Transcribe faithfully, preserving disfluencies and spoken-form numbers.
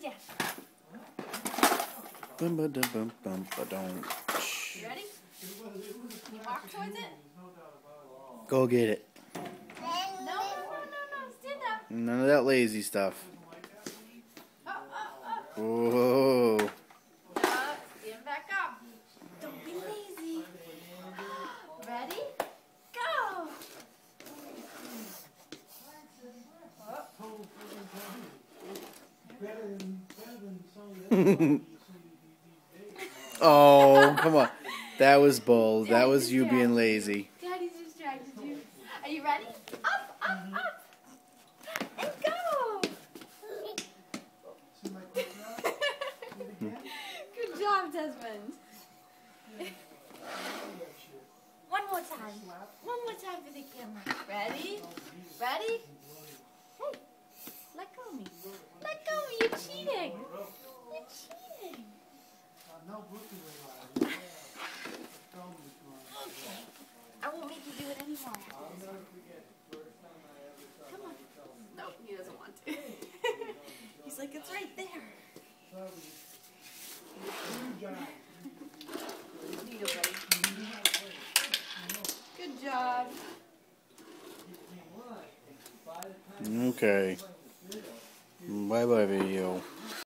down. Bum, ba, dum, bum, bum, ba, dum. You ready? Can you walk towards it? Go get it. No, no, no, no, no. Stand up. None of that lazy stuff. Up, up, up. Whoa. Uh, stand back up. Don't be lazy. Ready? Go. Oh, come on. That was bold. That was you being lazy. Daddy's distracted you. Are you ready? Up, up, up. And go. Good job, Desmond. One more time. One more time for the camera. Ready? Ready? Hey, let go of me. Let go of me. You're cheating. You're cheating. Okay. I won't make you do it anymore. Come on. No, he doesn't want to. He's like, it's right there. Here you go, buddy. Good job. Okay. Bye-bye, video.